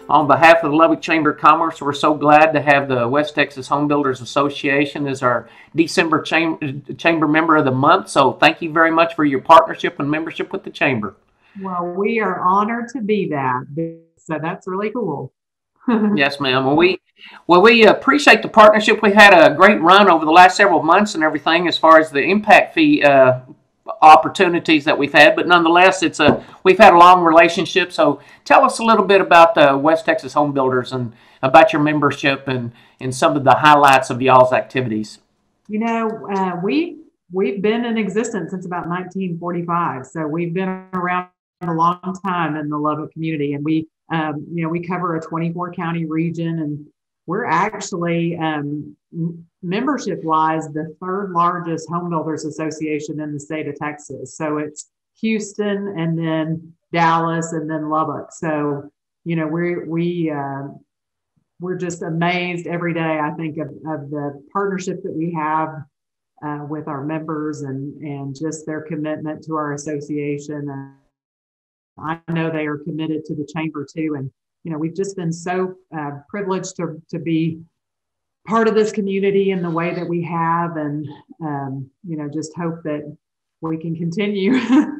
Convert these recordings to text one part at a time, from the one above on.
On behalf of the Lubbock Chamber of Commerce, we're so glad to have the West Texas Home Builders Association as our December Chamber Member of the Month. So thank you very much for your partnership and membership with the Chamber. Well, we are honored to be that. So that's really cool. Yes, ma'am. Well, we appreciate the partnership. We had a great run over the last several months and everything as far as the impact fee opportunities that we've had, but nonetheless, we've had a long relationship. So tell us a little bit about the West Texas Home Builders and about your membership and some of the highlights of y'all's activities. You know, we've been in existence since about 1945, so we've been around a long time in the Lubbock community, and we cover a 24 county region, and we're actually membership wise the third largest home builders association in the state of Texas. So it's Houston and then Dallas and then Lubbock. So we're just amazed every day, I think, of the partnership that we have with our members and just their commitment to our association. I know they are committed to the chamber too. And, we've just been so privileged to be part of this community in the way that we have. And, just hope that we can continue,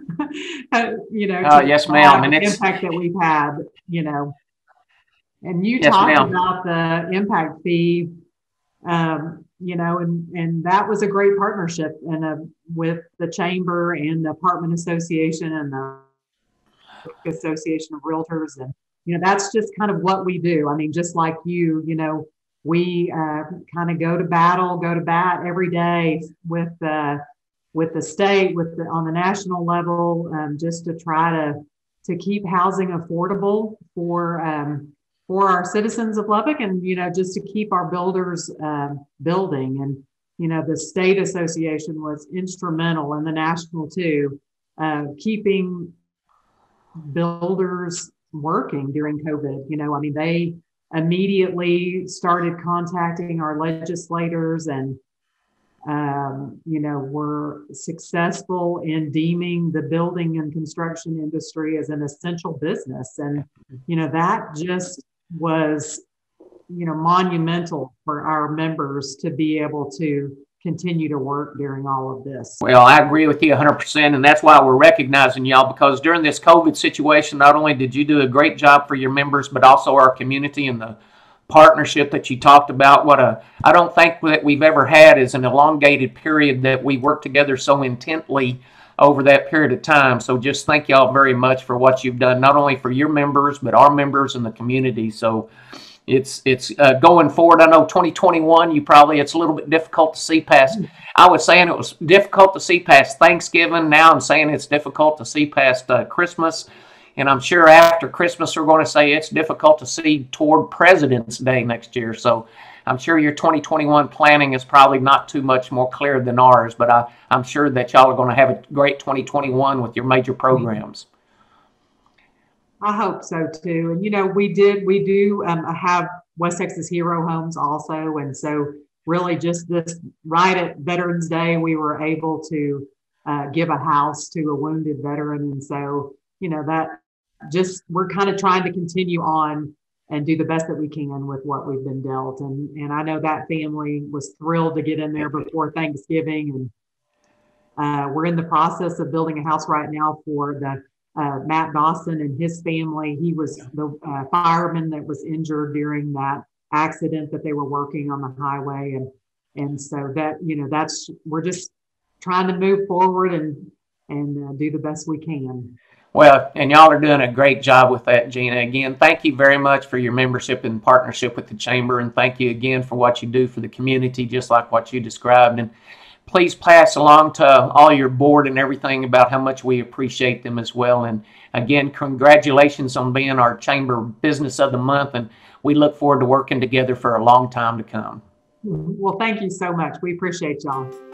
yes, ma'am. And the impact that we've had, and you yes, talked about the impact fee, and that was a great partnership with the chamber and the apartment association and the Association of Realtors. And, that's just kind of what we do. I mean, just like you, we kind of go to bat every day with the state, on the national level, just to try to keep housing affordable for our citizens of Lubbock, and just to keep our builders building. And the state association was instrumental, and the national too, keeping builders working during COVID. They immediately started contacting our legislators and were successful in deeming the building and construction industry as an essential business. And that just was monumental for our members to be able to continue to work during all of this. Well, I agree with you 100%, and that's why we're recognizing y'all, because during this COVID situation, not only did you do a great job for your members, but also our community and the partnership that you talked about. I don't think that we've ever had is an elongated period that we worked together so intently over that period of time. So just thank y'all very much for what you've done, not only for your members, but our members in the community. So it's going forward. I know 2021, it's a little bit difficult to see past. I was saying it was difficult to see past Thanksgiving. Now I'm saying it's difficult to see past Christmas. And I'm sure after Christmas, we're going to say it's difficult to see toward President's Day next year. So I'm sure your 2021 planning is probably not too much more clear than ours, but I'm sure that y'all are going to have a great 2021 with your major programs. I hope so too. And we do have West Texas Hero Homes also, and so really just this right at Veterans Day, we were able to give a house to a wounded veteran, and so that just we're kind of trying to continue on and do the best that we can with what we've been dealt. And I know that family was thrilled to get in there before Thanksgiving, and we're in the process of building a house right now for the Matt Dawson and his family. He was the fireman that was injured during that accident that they were working on the highway. And so that, we're just trying to move forward and do the best we can. Well, and y'all are doing a great job with that, Gina. Again, thank you very much for your membership and partnership with the Chamber. And thank you again for what you do for the community, just like what you described. And please pass along to all your board and everything about how much we appreciate them as well. And again, congratulations on being our Chamber Business of the Month. And we look forward to working together for a long time to come. Well, thank you so much. We appreciate y'all.